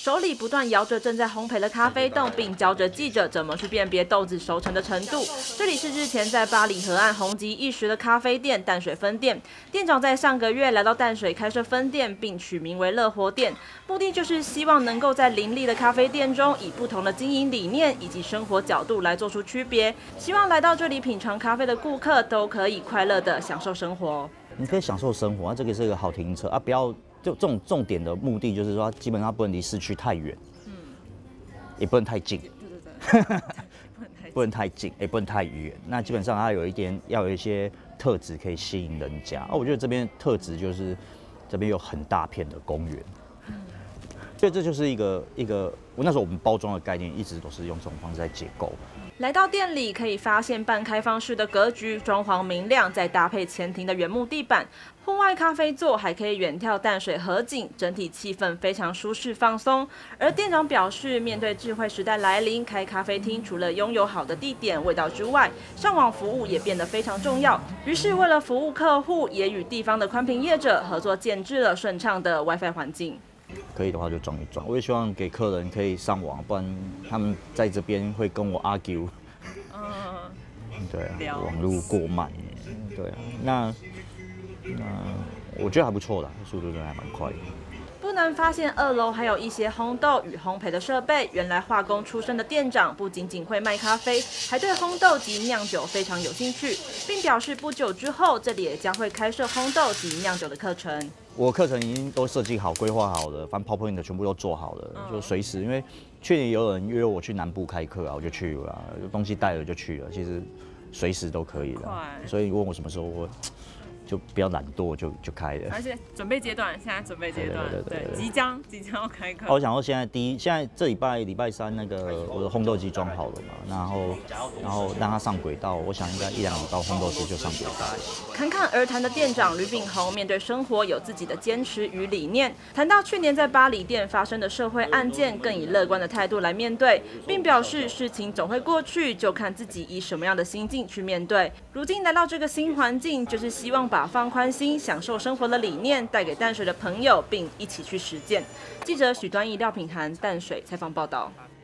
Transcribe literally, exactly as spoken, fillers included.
手里不断摇着正在烘焙的咖啡豆，并教着记者怎么去辨别豆子熟成的程度。这里是日前在巴黎河岸红极一时的咖啡店淡水分店，店长在上个月来到淡水开设分店，并取名为乐活店，目的就是希望能够在林立的咖啡店中，以不同的经营理念以及生活角度来做出区别，希望来到这里品尝咖啡的顾客都可以快乐地享受生活。 你可以享受生活啊，这个是一个好停车啊，不要就这种重点的目的就是说，基本上不能离市区太远，嗯，也不能太近，对对对，不能太近，也不能太远。那基本上它有一点要有一些特质可以吸引人家啊。我觉得这边特质就是这边有很大片的公园，所以这就是一个一个，那时候我们包装的概念一直都是用这种方式在解构。 来到店里，可以发现半开放式的格局，装潢明亮，再搭配前庭的原木地板，户外咖啡座还可以远眺淡水河景，整体气氛非常舒适放松。而店长表示，面对智慧时代来临，开咖啡厅除了拥有好的地点、味道之外，上网服务也变得非常重要。于是为了服务客户，也与地方的宽频业者合作，建制了顺畅的 WiFi 环境。 可以的话就装一装，我也希望给客人可以上网，不然他们在这边会跟我 argue。嗯，对啊，网路过慢，对啊，那那我觉得还不错啦，速度真的还蛮快的。 不难发现，二楼还有一些烘豆与烘焙的设备。原来化工出身的店长不仅仅会卖咖啡，还对烘豆及酿酒非常有兴趣，并表示不久之后这里也将会开设烘豆及酿酒的课程。 我课程已经都设计好、规划好了，反正 PowerPoint 全部都做好了，就随时。因为去年有人约我去南部开课啊，我就去了，东西带了就去了，其实随时都可以的。所以你问我什么时候我。就比较懒惰就，就开了。 而且准备阶段，现在准备阶段，对, 对, 对, 对，即将即将要开课。 我想说，现在第一，现在这礼拜礼拜三那个我的烘豆机装好了嘛，然后然后让它上轨道，我想应该一两礼拜烘豆机就上轨道。 侃侃而谈的店长吕炳宏，面对生活有自己的坚持与理念。谈到去年在巴黎店发生的社会案件，更以乐观的态度来面对，并表示事情总会过去，就看自己以什么样的心境去面对。如今来到这个新环境，就是希望把把放宽心、享受生活的理念带给淡水的朋友，并一起去实践。记者许端义、廖品涵淡水采访报道。